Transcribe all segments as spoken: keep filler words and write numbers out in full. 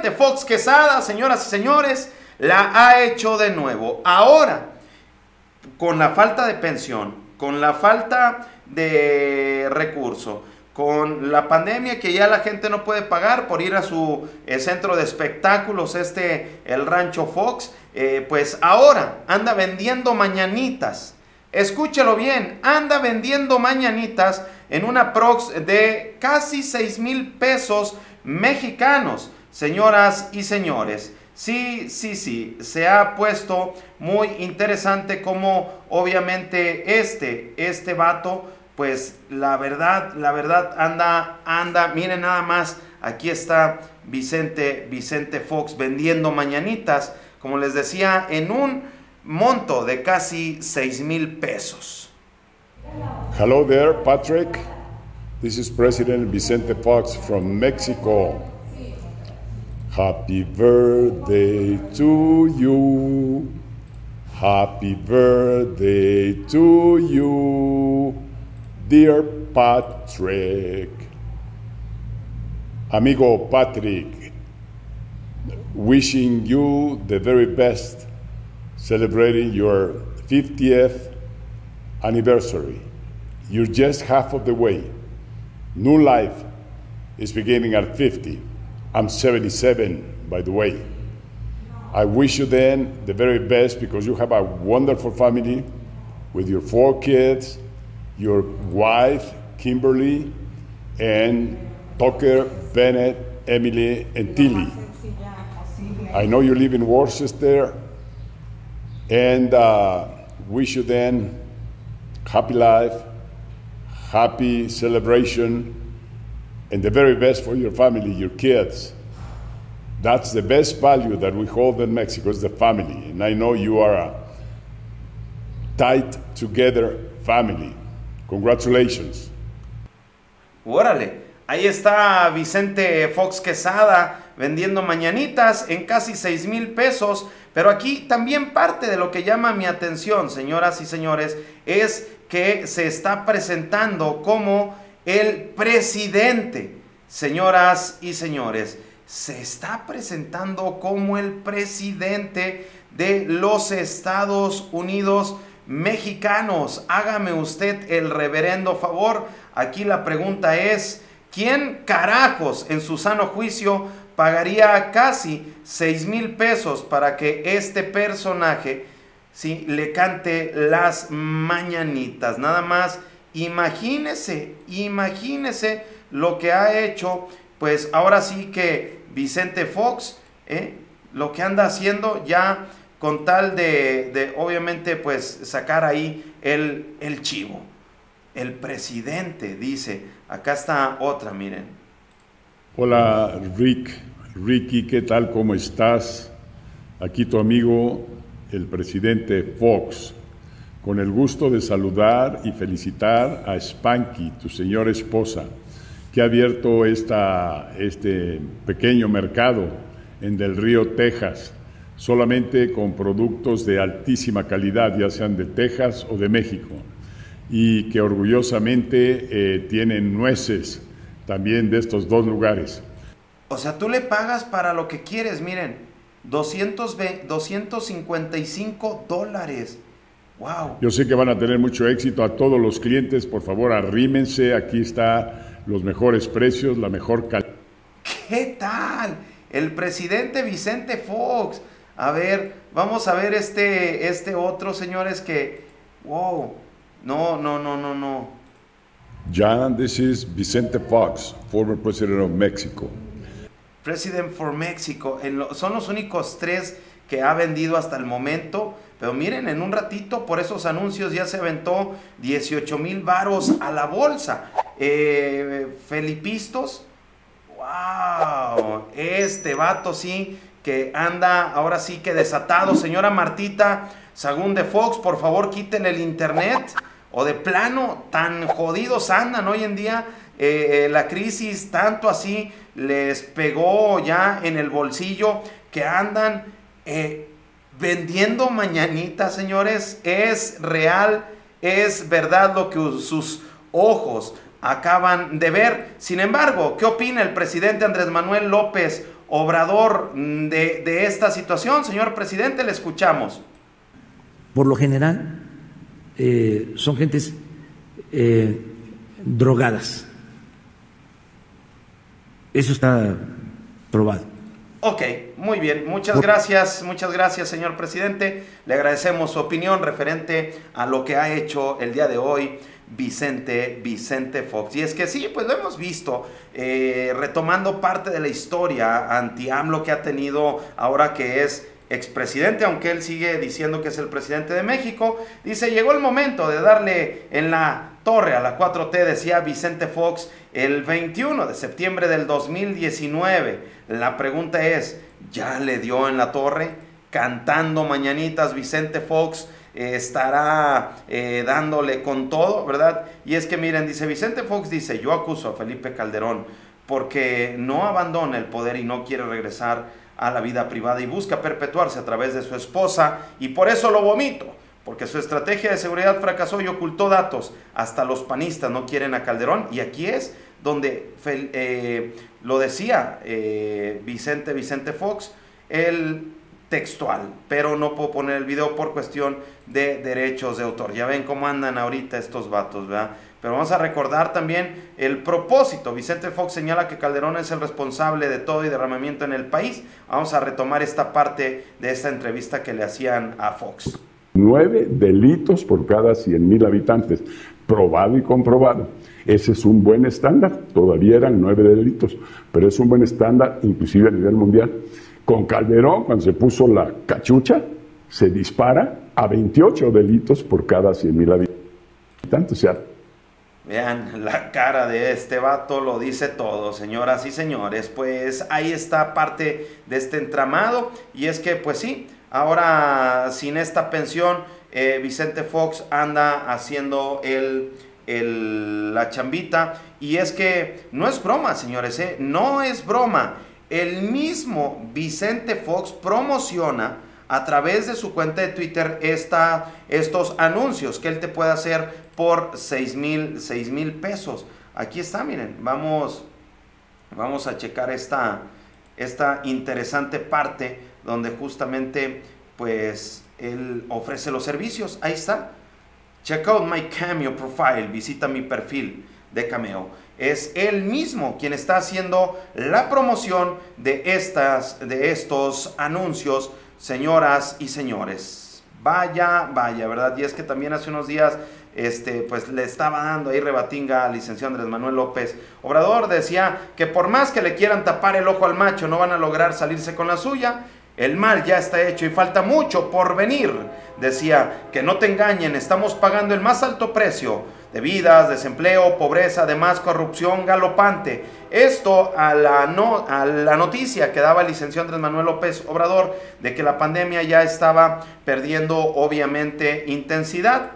Vicente Fox Quesada, señoras y señores, la ha hecho de nuevo. Ahora, con la falta de pensión, con la falta de recurso, con la pandemia que ya la gente no puede pagar por ir a su eh, centro de espectáculos, este, el Rancho Fox, eh, pues ahora anda vendiendo mañanitas. Escúchelo bien, anda vendiendo mañanitas en una prox de casi seis mil pesos mexicanos, señoras y señores. Sí, sí, sí, se ha puesto muy interesante como obviamente este, este vato, pues la verdad, la verdad anda, anda, miren nada más, aquí está Vicente, Vicente Fox vendiendo mañanitas, como les decía, en un monto de casi seis mil pesos. Hello there, Patrick. This is President Vicente Fox from Mexico. Happy birthday to you. Happy birthday to you, dear Patrick. Amigo Patrick, wishing you the very best, celebrating your fiftieth anniversary. You're just half of the way. New life is beginning at fifty. I'm seventy-seven, by the way. I wish you then the very best because you have a wonderful family with your four kids, your wife, Kimberly, and Tucker, Bennett, Emily, and Tilly. I know you live in Worcester, and uh, wish you then happy life, happy celebration, and the very best for your family, your kids. That's the best value that we hold in Mexico, is the family. And I know you are a tight together family. Congratulations. Órale, ahí está Vicente Fox Quesada vendiendo mañanitas en casi seis mil pesos. Pero aquí también parte de lo que llama mi atención, señoras y señores, es que se está presentando como el presidente. Señoras y señores, se está presentando como el presidente de los Estados Unidos mexicanos. Hágame usted el reverendo favor. Aquí la pregunta es, ¿quién carajos en su sano juicio pagaría casi seis mil pesos para que este personaje, sí, le cante las mañanitas? Nada más, imagínese, imagínese lo que ha hecho, pues ahora sí que Vicente Fox, ¿eh? lo que anda haciendo ya con tal de, de obviamente, pues sacar ahí el, el chivo. El presidente dice, acá está otra, miren. Hola Rick, Ricky, ¿qué tal? ¿Cómo estás? Aquí tu amigo, el presidente Fox, con el gusto de saludar y felicitar a Spanky, tu señora esposa, que ha abierto esta, este pequeño mercado en Del Río, Texas, solamente con productos de altísima calidad, ya sean de Texas o de México, y que orgullosamente eh, tienen nueces también de estos dos lugares. O sea, tú le pagas para lo que quieres, miren, doscientos cincuenta y cinco dólares. Wow. Yo sé que van a tener mucho éxito. A todos los clientes, por favor, arrímense, aquí está los mejores precios, la mejor calidad. ¿Qué tal? El presidente Vicente Fox. A ver, vamos a ver este, este otro, señores, que, wow, no, no, no, no, no. John, this is Vicente Fox, former president of Mexico. President for Mexico. En lo, son los únicos tres que ha vendido hasta el momento. Pero miren, en un ratito, por esos anuncios ya se aventó dieciocho mil varos a la bolsa. Eh, Felipistos. Wow. Este vato sí que anda ahora sí que desatado. Señora Martita Sagún de Fox, por favor quítele el internet. O de plano, tan jodidos andan hoy en día. Eh, eh, la crisis tanto así les pegó ya en el bolsillo que andan eh, vendiendo mañanitas, señores. Es real, es verdad lo que sus ojos acaban de ver. Sin embargo, ¿qué opina el presidente Andrés Manuel López Obrador de, de esta situación? Señor presidente, le escuchamos. Por lo general, eh, son gentes eh, drogadas. Eso está probado. Ok, muy bien, muchas gracias, muchas gracias, señor presidente. Le agradecemos su opinión referente a lo que ha hecho el día de hoy Vicente, Vicente Fox. Y es que sí, pues lo hemos visto, eh, retomando parte de la historia anti-AMLO que ha tenido ahora que es expresidente, aunque él sigue diciendo que es el presidente de México. Dice, llegó el momento de darle en la torre a la cuatro T, decía Vicente Fox el veintiuno de septiembre del dos mil diecinueve. La pregunta es, ¿ya le dio en la torre? Cantando mañanitas, Vicente Fox eh, estará eh, dándole con todo, ¿verdad? Y es que miren, dice Vicente Fox, dice, yo acuso a Felipe Calderón porque no abandona el poder y no quiere regresar a la vida privada y busca perpetuarse a través de su esposa, y por eso lo vomito, porque su estrategia de seguridad fracasó y ocultó datos. Hasta los panistas no quieren a Calderón, y aquí es donde eh, lo decía eh, Vicente, Vicente Fox, el textual, pero no puedo poner el video por cuestión de derechos de autor. Ya ven cómo andan ahorita estos vatos, ¿verdad? Pero vamos a recordar también el propósito. Vicente Fox señala que Calderón es el responsable de todo y derramamiento en el país. Vamos a retomar esta parte de esta entrevista que le hacían a Fox. Nueve delitos por cada cien mil habitantes, probado y comprobado. Ese es un buen estándar, todavía eran nueve delitos, pero es un buen estándar inclusive a nivel mundial. Con Calderón, cuando se puso la cachucha, se dispara a veintiocho delitos por cada cien mil habitantes. O sea, vean, la cara de este vato lo dice todo, señoras y señores. Pues ahí está parte de este entramado, y es que pues sí, ahora sin esta pensión, eh, Vicente Fox anda haciendo el, el, la chambita, y es que no es broma, señores, ¿eh? No es broma. El mismo Vicente Fox promociona a través de su cuenta de Twitter esta, estos anuncios que él te puede hacer por seis mil pesos. Aquí está, miren, vamos, vamos a checar esta, esta interesante parte donde justamente pues él ofrece los servicios. Ahí está. Check out my Cameo profile, visita mi perfil de Cameo. Es él mismo quien está haciendo la promoción de, estas, de estos anuncios, señoras y señores. Vaya, vaya, ¿verdad? Y es que también hace unos días este, pues le estaba dando ahí rebatinga al licenciado Andrés Manuel López Obrador. Decía que por más que le quieran tapar el ojo al macho, no van a lograr salirse con la suya. El mal ya está hecho y falta mucho por venir. Decía, que no te engañen, estamos pagando el más alto precio de vidas, desempleo, pobreza, además corrupción galopante. Esto a la, no, a la noticia que daba el licenciado Andrés Manuel López Obrador de que la pandemia ya estaba perdiendo obviamente intensidad.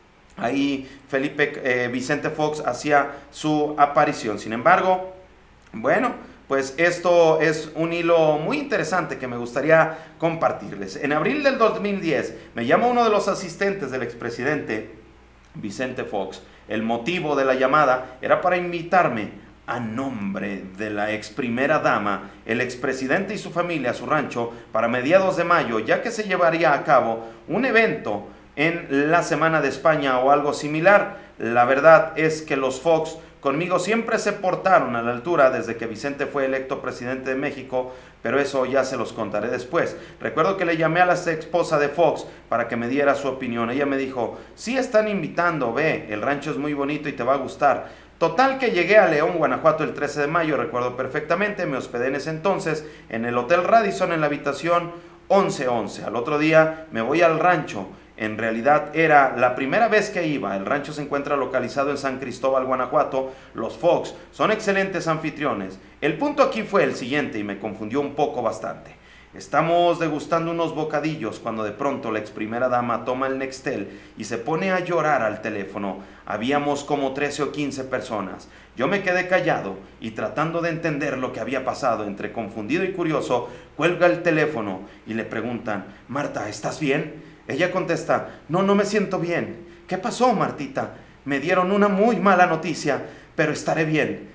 Ahí Felipe eh, Vicente Fox hacía su aparición. Sin embargo, bueno, pues esto es un hilo muy interesante que me gustaría compartirles. En abril del dos mil diez me llama uno de los asistentes del expresidente Vicente Fox. El motivo de la llamada era para invitarme a nombre de la ex primera dama, el expresidente y su familia a su rancho para mediados de mayo, ya que se llevaría a cabo un evento en la Semana de España o algo similar. La verdad es que los Fox conmigo siempre se portaron a la altura desde que Vicente fue electo presidente de México, pero eso ya se los contaré después. Recuerdo que le llamé a la ex esposa de Fox para que me diera su opinión. Ella me dijo, sí están invitando, ve, el rancho es muy bonito y te va a gustar. Total que llegué a León, Guanajuato el trece de mayo, recuerdo perfectamente, me hospedé en ese entonces en el Hotel Radisson en la habitación once once. Al otro día me voy al rancho. En realidad era la primera vez que iba. El rancho se encuentra localizado en San Cristóbal, Guanajuato. Los Fox son excelentes anfitriones. El punto aquí fue el siguiente y me confundió un poco bastante. Estamos degustando unos bocadillos cuando de pronto la ex primera dama toma el Nextel y se pone a llorar al teléfono. Habíamos como trece o quince personas. Yo me quedé callado y tratando de entender lo que había pasado, entre confundido y curioso, cuelga el teléfono y le preguntan, Marta, ¿estás bien? Ella contesta, no, no me siento bien. ¿Qué pasó, Martita? Me dieron una muy mala noticia, pero estaré bien.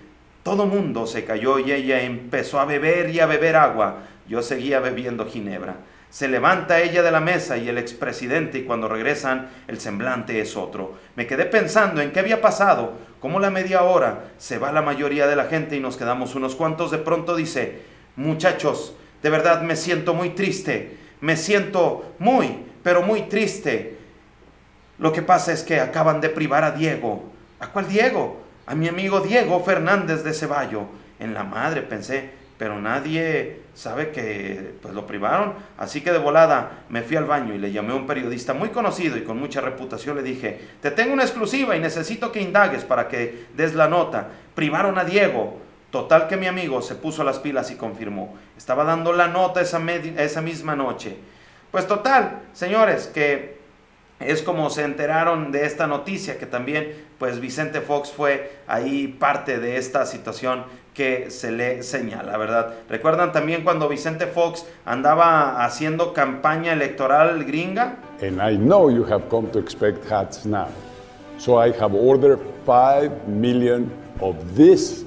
Todo mundo se cayó y ella empezó a beber y a beber agua. Yo seguía bebiendo ginebra. Se levanta ella de la mesa y el expresidente, y cuando regresan el semblante es otro. Me quedé pensando en qué había pasado, como la media hora se va la mayoría de la gente y nos quedamos unos cuantos. De pronto dice: muchachos, de verdad me siento muy triste, me siento muy, pero muy triste. Lo que pasa es que acaban de privar a Diego. ¿A cuál Diego? A mi amigo Diego Fernández de Ceballo. En la madre, pensé, pero nadie sabe que pues lo privaron. Así que de volada me fui al baño y le llamé a un periodista muy conocido y con mucha reputación. Le dije: te tengo una exclusiva y necesito que indagues para que des la nota. Privaron a Diego. Total que mi amigo se puso las pilas y confirmó. Estaba dando la nota esa, esa misma noche. Pues total, señores, que es como se enteraron de esta noticia, que también pues Vicente Fox fue ahí parte de esta situación que se le señala, ¿verdad? ¿Recuerdan también cuando Vicente Fox andaba haciendo campaña electoral gringa? And I know you have come to expect hats now. So I have ordered five million of this.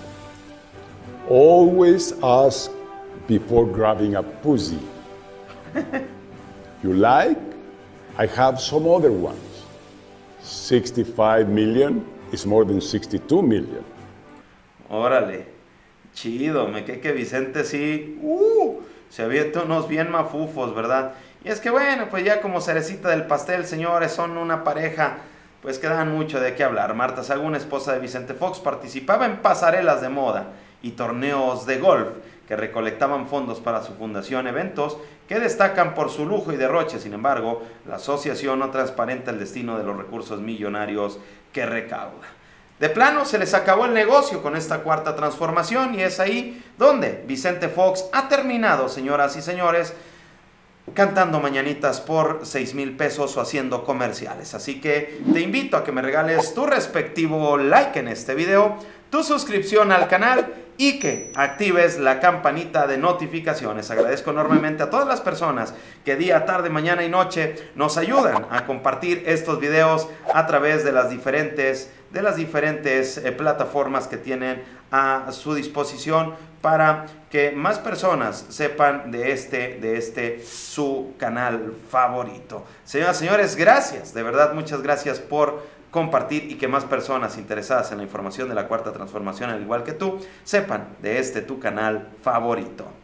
Always ask before grabbing a pussy. You like? I have some other ones. sixty-five million is more than sixty-two million. Órale, chido, me quedé que Vicente sí, uh, se avienta unos bien mafufos, ¿verdad? Y es que bueno, pues ya como cerecita del pastel, señores, son una pareja, pues que dan mucho de qué hablar. Marta Sagún, esposa de Vicente Fox, participaba en pasarelas de moda y torneos de golf que recolectaban fondos para su fundación, eventos que destacan por su lujo y derroche. Sin embargo, la asociación no transparenta el destino de los recursos millonarios que recauda. De plano se les acabó el negocio con esta cuarta transformación, y es ahí donde Vicente Fox ha terminado, señoras y señores, cantando mañanitas por seis mil pesos o haciendo comerciales. Así que te invito a que me regales tu respectivo like en este video, tu suscripción al canal y que actives la campanita de notificaciones. Agradezco enormemente a todas las personas que día, tarde, mañana y noche nos ayudan a compartir estos videos a través de las diferentes, de las diferentes eh, plataformas que tienen a su disposición para que más personas sepan de este, de este su canal favorito. Señoras y señores, gracias, de verdad muchas gracias por compartir y que más personas interesadas en la información de la Cuarta Transformación, al igual que tú, sepan de este tu canal favorito.